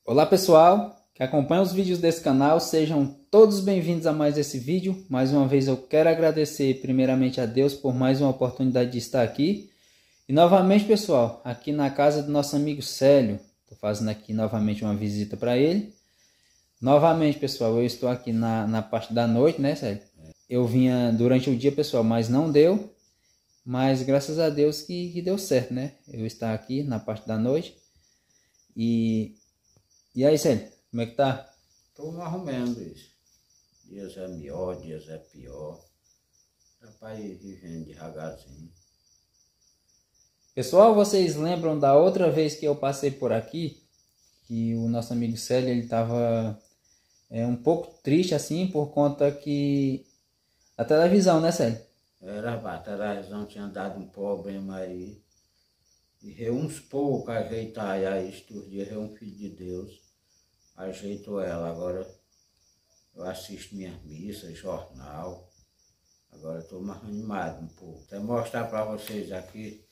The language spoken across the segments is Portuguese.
Olá pessoal, que acompanham os vídeos desse canal, sejam todos bem-vindos a mais esse vídeo. Mais uma vez eu quero agradecer primeiramente a Deus por mais uma oportunidade de estar aqui. E novamente pessoal, aqui na casa do nosso amigo Célio, estou fazendo aqui novamente uma visita para ele. Novamente pessoal, eu estou aqui na parte da noite, né Célio? Eu vinha durante o dia pessoal, mas não deu. Mas graças a Deus que deu certo, né? Eu estar aqui na parte da noite. E aí, Célio, como é que tá? Estou me arrumando isso. Dias é melhor, dias é pior. Dá para ir vivendo devagarzinho. Pessoal, vocês lembram da outra vez que eu passei por aqui? Que o nosso amigo Célio, ele tava um pouco triste assim, por conta que... a televisão, né, Célio? A televisão tinha dado um problema aí. E uns poucos ajeitar aí, estes dias um filho de Deus. Ajeito ela, agora eu assisto minhas missas, jornal. Agora estou mais animado um pouco. Vou mostrar para vocês aqui.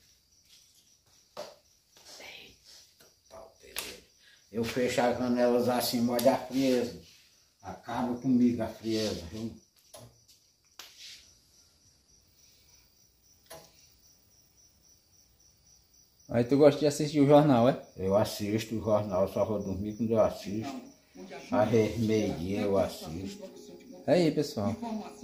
Eu fecho as janelas assim, olha a frieza. Acaba comigo a frieza, viu? Aí tu gosta de assistir o jornal, é? Eu assisto o jornal, só vou dormir quando eu assisto. A meio-dia eu assisto. Aí, pessoal.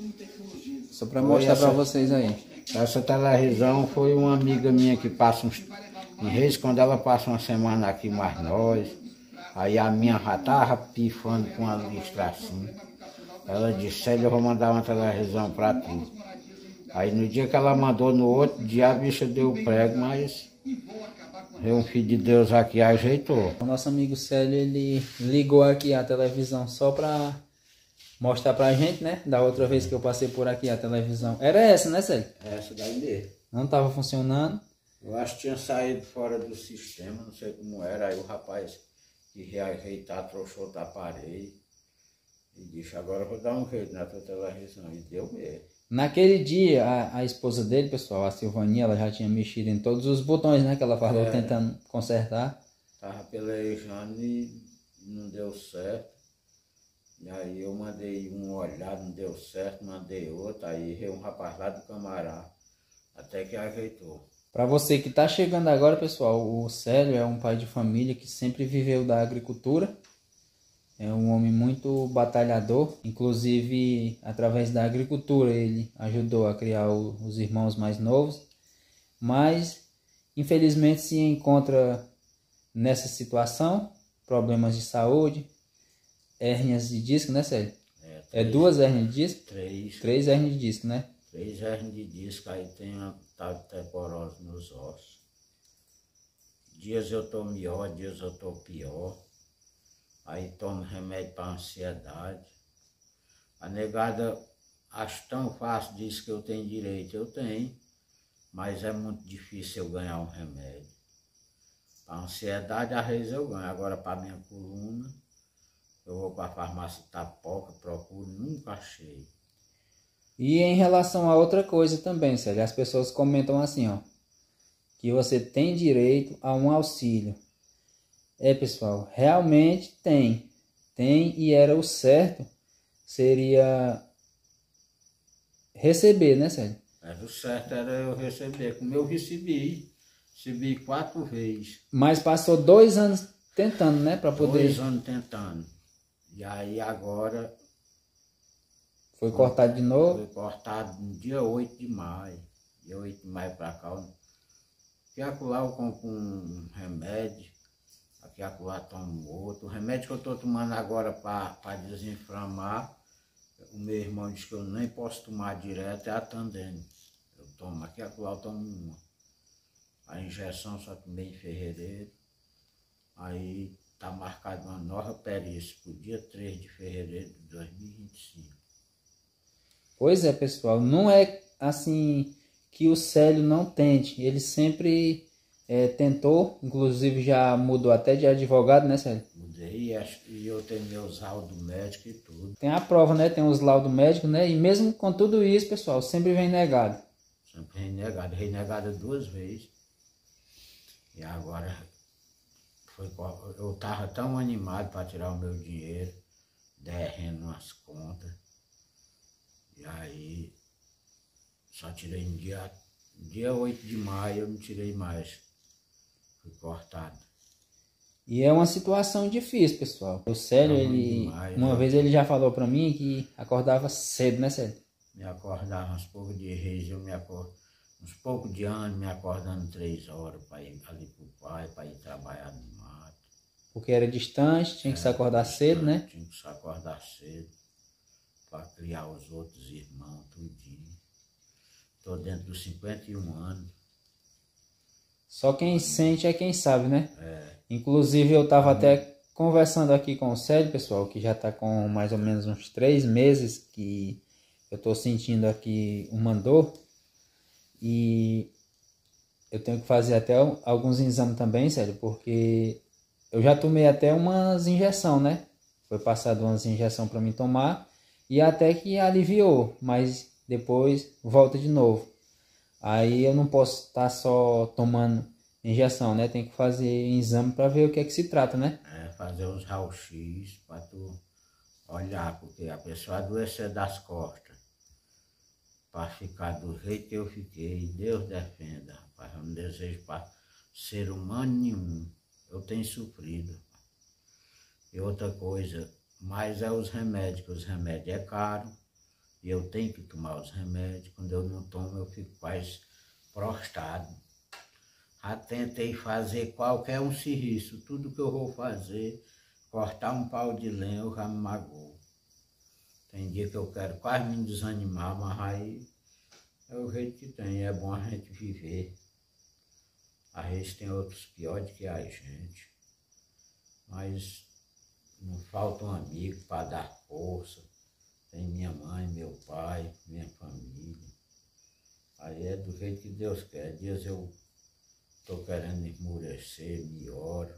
Só para mostrar para vocês aí. Essa televisão foi uma amiga minha que passa em vez quando ela passa uma semana aqui mais nós. Aí a minha já estava pifando com a listra assim. Ela disse, Célio, eu vou mandar uma televisão para tu. Aí no dia que ela mandou, no outro dia a bicha deu prego, mas um filho de Deus aqui ajeitou. O nosso amigo Célio, ele ligou aqui a televisão só para mostrar pra gente, né? Da outra vez que eu passei por aqui a televisão. Era essa, né, Célio? Essa daí mesmo. Não estava funcionando. Eu acho que tinha saído fora do sistema, não sei como era. Aí o rapaz que reajeitar, trouxe outro aparelho. E disse, agora eu vou dar um jeito na tua televisão. E deu mesmo. Naquele dia, a esposa dele, pessoal, a Silvaninha, ela já tinha mexido em todos os botões, né? Que ela falou, tentando consertar. Tava pelejando e não deu certo. E aí eu mandei um olhar, não deu certo, mandei outro. Aí veio um rapaz lá do Camará, até que ajeitou. Para você que está chegando agora, pessoal, o Célio é um pai de família que sempre viveu da agricultura. É um homem muito batalhador, inclusive através da agricultura ele ajudou a criar os irmãos mais novos, mas infelizmente se encontra nessa situação, problemas de saúde, hérnias de disco, né, Célio? É 2 hérnias de disco? 3. 3 hérnias de disco, né? 3 hérnias de disco, aí tem uma osteoporose nos ossos. Dias eu estou melhor, dias eu estou pior. Aí tomo remédio para ansiedade. A negada acho tão fácil, diz que eu tenho direito. Eu tenho, mas é muito difícil eu ganhar um remédio. Para ansiedade, às vezes eu ganho. Agora, para minha coluna, eu vou para a farmácia Tapoca, procuro, nunca achei. E em relação a outra coisa também, Célio, as pessoas comentam assim, ó, que você tem direito a um auxílio. Pessoal, realmente tem e era o certo, seria receber, né, Célio? Mas o certo era eu receber, como eu recebi 4 vezes. Mas passou 2 anos tentando, né, para poder... 2 anos tentando, e aí agora... Foi cortado de novo? Foi cortado no dia 8 de maio, dia 8 de maio para cá. Aqui acolá eu compro um remédio. Aqui acolá tomo outro. O remédio que eu estou tomando agora para desinflamar, o meu irmão diz que eu nem posso tomar direto, é a Tandem. Eu tomo, aqui acolá eu tomo uma. A injeção só tomei em fevereiro. Aí está marcada uma nova perícia para o dia 3 de fevereiro de 2025. Pois é, pessoal, não é assim que o Célio não tente. Ele sempre tentou, inclusive já mudou até de advogado, né, Célio? Mudei e eu tenho meus laudos médicos e tudo. Tem a prova, né? Tem os laudos médicos, né? E mesmo com tudo isso, pessoal, sempre vem negado. Sempre renegado 2 vezes. E agora Eu estava tão animado para tirar o meu dinheiro, derrendo umas contas. E aí, só tirei no dia 8 de maio, eu não tirei mais. Fui cortado. E é uma situação difícil, pessoal. O Célio, uma vez ele já falou para mim que acordava cedo, né, Célio? Me acordava uns poucos de reis, uns poucos de anos me acordando 3 horas para ir ali pro pai, para ir trabalhar no mato. Porque era distante, tinha que se acordar cedo, né? Tinha que se acordar cedo para criar os outros irmãos, tudinho. Estou dentro dos 51 anos. Só quem sente é quem sabe, né? É. Inclusive eu estava até conversando aqui com o Célio, pessoal, que já está com mais ou menos uns 3 meses que eu estou sentindo aqui uma dor. E eu tenho que fazer até alguns exames também, Célio, porque eu já tomei até umas injeções, né? Foi passado umas injeções para mim tomar e até que aliviou, mas depois volta de novo. Aí eu não posso estar só tomando injeção, né? Tem que fazer exame para ver o que é que se trata, né? É, fazer uns raio-x para tu olhar, porque a pessoa adoecer das costas, para ficar do jeito que eu fiquei, Deus defenda, rapaz. Eu não desejo para ser humano nenhum. Eu tenho sofrido. E outra coisa, mas é os remédios, que os remédios é caro. E eu tenho que tomar os remédios. Quando eu não tomo, eu fico quase prostrado. Já tentei fazer qualquer um serviço. Tudo que eu vou fazer, cortar um pau de lenha, eu já me magoou. Tem dia que eu quero quase me desanimar, mas aí é o jeito que tem. É bom a gente viver. Às vezes tem outros piores que a gente. Mas não falta um amigo para dar força. Tem minha mãe, meu pai, minha família. Aí é do jeito que Deus quer. Dias eu estou querendo esmorecer, me oro.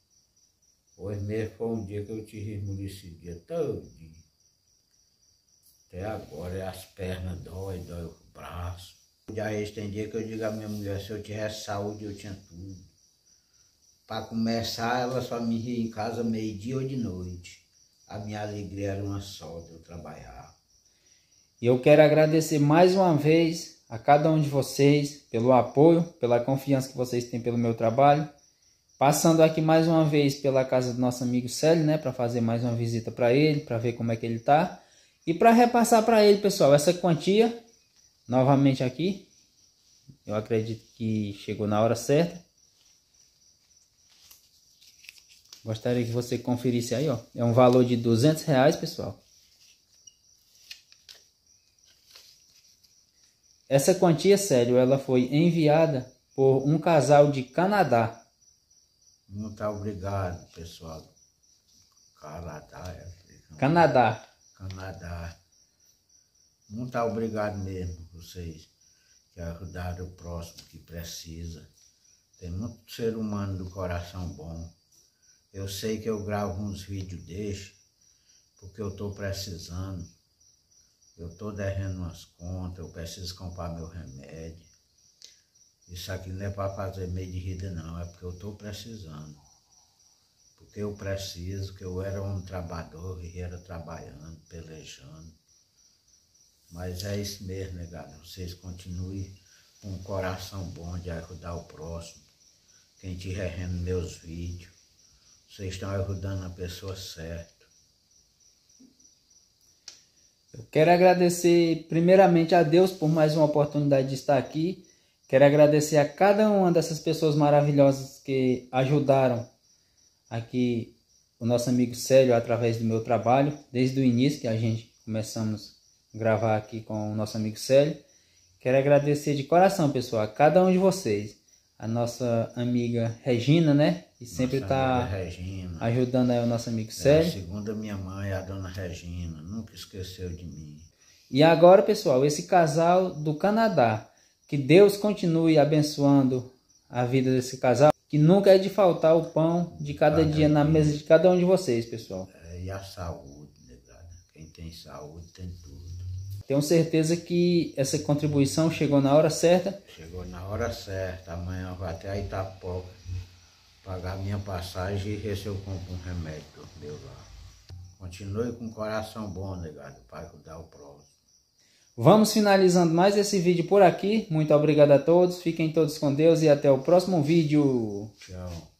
Hoje mesmo foi um dia que eu tive esmorecido o dia todinho. Até agora as pernas dói o braço. Já tem dia que eu digo à minha mulher, se eu tivesse saúde eu tinha tudo. Para começar, ela só me ria em casa meio-dia ou de noite. A minha alegria era uma só, de eu trabalhar. E eu quero agradecer mais uma vez a cada um de vocês pelo apoio, pela confiança que vocês têm pelo meu trabalho. Passando aqui mais uma vez pela casa do nosso amigo Célio, né, para fazer mais uma visita para ele, para ver como é que ele tá. E para repassar para ele, pessoal, essa quantia, novamente aqui, eu acredito que chegou na hora certa. Gostaria que você conferisse aí, ó. É um valor de R$200, pessoal. Essa quantia, Célio, ela foi enviada por um casal de Canadá. Muito obrigado, pessoal. Canadá. Muito obrigado mesmo, vocês que ajudaram o próximo que precisa. Tem muito ser humano do coração bom. Eu sei que eu gravo uns vídeos desses, porque eu estou precisando. Eu estou devendo umas contas, eu preciso comprar meu remédio. Isso aqui não é para fazer meio de rida não, é porque eu estou precisando. Porque eu preciso, que eu era um trabalhador e era trabalhando, pelejando. Mas é isso mesmo, negado. Vocês continuem com um coração bom de ajudar o próximo. Quem estiver vendo meus vídeos, vocês estão ajudando a pessoa certa. Eu quero agradecer primeiramente a Deus por mais uma oportunidade de estar aqui. Quero agradecer a cada uma dessas pessoas maravilhosas que ajudaram aqui o nosso amigo Célio através do meu trabalho, desde o início que a gente começamos a gravar aqui com o nosso amigo Célio. Quero agradecer de coração, pessoal, a cada um de vocês. A nossa amiga Regina, né? Que sempre está ajudando aí o nosso amigo Célio. Segundo a minha mãe, a dona Regina, nunca esqueceu de mim. E agora, pessoal, esse casal do Canadá. Que Deus continue abençoando a vida desse casal. Que nunca é de faltar o pão de cada dia na mesa de cada um de vocês, pessoal. E a saúde, negado. Quem tem saúde tem tudo. Tenho certeza que essa contribuição chegou na hora certa. Chegou na hora certa. Amanhã eu vou até a Itapoca pagar minha passagem e ver se eu compro um remédio meu lá. Continue com o coração bom, negado, para ajudar o próximo. Vamos finalizando mais esse vídeo por aqui. Muito obrigado a todos. Fiquem todos com Deus e até o próximo vídeo. Tchau.